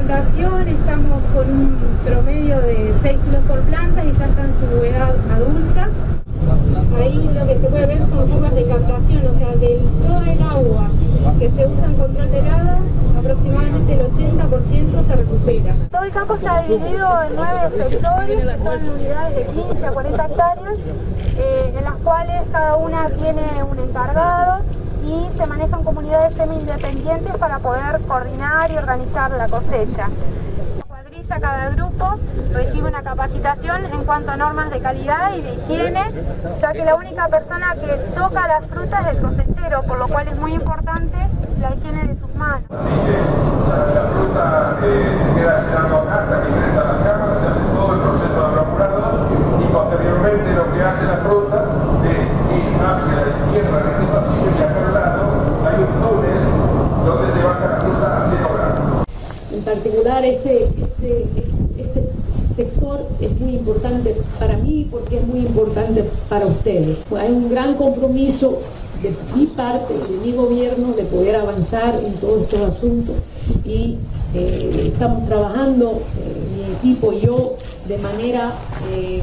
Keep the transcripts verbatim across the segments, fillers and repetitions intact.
plantación estamos con un promedio de seis kilos por planta y ya está en su edad adulta. Ahí lo que se puede ver son curvas de captación, o sea, de todo el agua que se usa en control de helada, aproximadamente el ochenta por ciento se recupera. Todo el campo está dividido en nueve sectores, que son unidades de quince a cuarenta hectáreas, eh, en las cuales cada una tiene un encargado y se manejan comunidades semi-independientes para poder coordinar y organizar la cosecha. Cada grupo recibe una capacitación en cuanto a normas de calidad y de higiene, ya que la única persona que toca las frutas es el cosechero, por lo cual es muy importante la higiene de sus manos. Así que la fruta eh, se queda esperando acá hasta que ingresa a las cámaras, se hace todo el proceso de evaporado y posteriormente lo que hace la fruta es ir hacia la izquierda en este pasillo y acá al lado hay un túnel donde se baja la fruta a cero grados. En particular este, este, este sector es muy importante para mí porque es muy importante para ustedes. Hay un gran compromiso de mi parte, de mi gobierno, de poder avanzar en todos estos asuntos y eh, estamos trabajando, eh, mi equipo y yo, de manera, eh,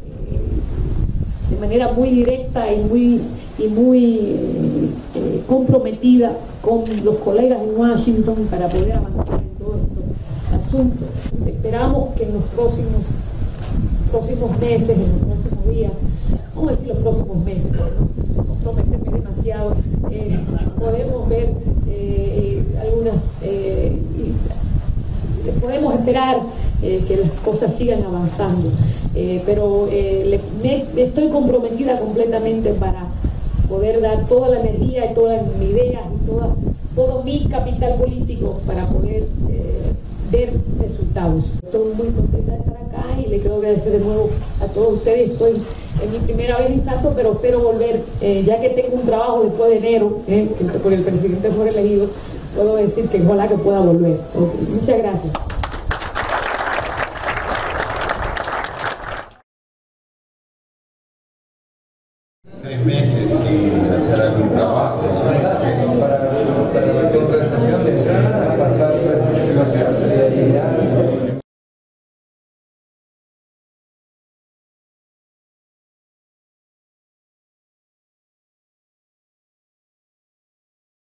de manera muy directa y muy, y muy eh, eh, comprometida con los colegas en Washington para poder avanzar en todos estos asuntos. Esperamos que en los próximos, próximos meses, en los próximos días, vamos a decir los próximos meses, para no comprometerme demasiado, eh, podemos ver eh, algunas, eh, y podemos esperar eh, que las cosas sigan avanzando, eh, pero eh, le, me, estoy comprometida completamente para poder dar toda la energía y todas mis ideas y toda, todo mi capital político para poder eh, ver resultados. Estoy muy contenta de estar acá y le quiero agradecer de nuevo a todos ustedes. Estoy en mi primera vez en Santo, pero espero volver, eh, ya que tengo un trabajo después de enero, eh, que por el presidente fue elegido, puedo decir que ojalá que pueda volver. Okay. Muchas gracias.